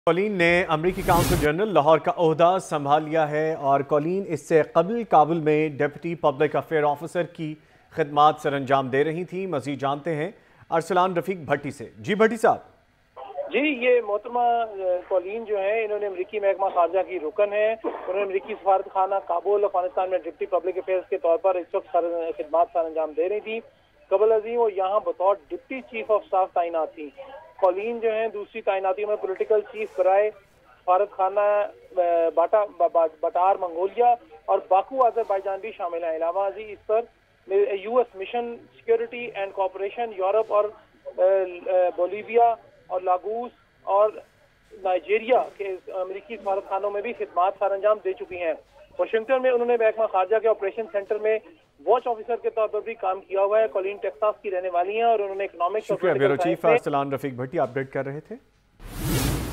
Colin ने अमरीकी council general Lahore का ओहदा संभाल लिया है और कॉलिन इससे कबल काबुल में डिप्टी पब्लिक अफेयर ऑफिसर की खिदमात सर अंजाम दे रही थी। मजीद जानते हैं अरसलान रफीक भट्टी से। जी भट्टी साहब। जी, ये मोहतरमा कॉलिन जो है, इन्होंने अमरीकी महकमा खारजा की रुकन है। उन्होंने अमरीकी सफारत खाना काबुल अफगानिस्तान में डिप्टी पब्लिक अफेयर्स के तौर पर इस वक्त खिदमात सर अंजाम दे रही थी। कबल अजीम वो यहाँ बतौर डिप्टी चीफ ऑफ स्टाफ तैनात थी। कॉलिन जो है दूसरी तैनातियों में पॉलिटिकल चीफ बराए सफारत खाना बटार मंगोलिया और बाकू अजरबैजान भी शामिल है। अलावा इस पर US mission security and cooperation Europe और बोलीविया और लागोस और नाइजीरिया के अमेरिकी सफारत खानों में भी खिदमात सर अंजाम दे चुकी हैं। वाशिंगटन में उन्होंने महकमा खारजा के ऑपरेशन सेंटर में वॉच ऑफिसर के तौर पर भी काम किया हुआ है। कॉलिन टेक्सास की रहने वाली हैं और उन्होंने इकोनॉमिक्स शुक्रिया। Bureau chief Arsalan Rafiq Bhatti update कर रहे थे।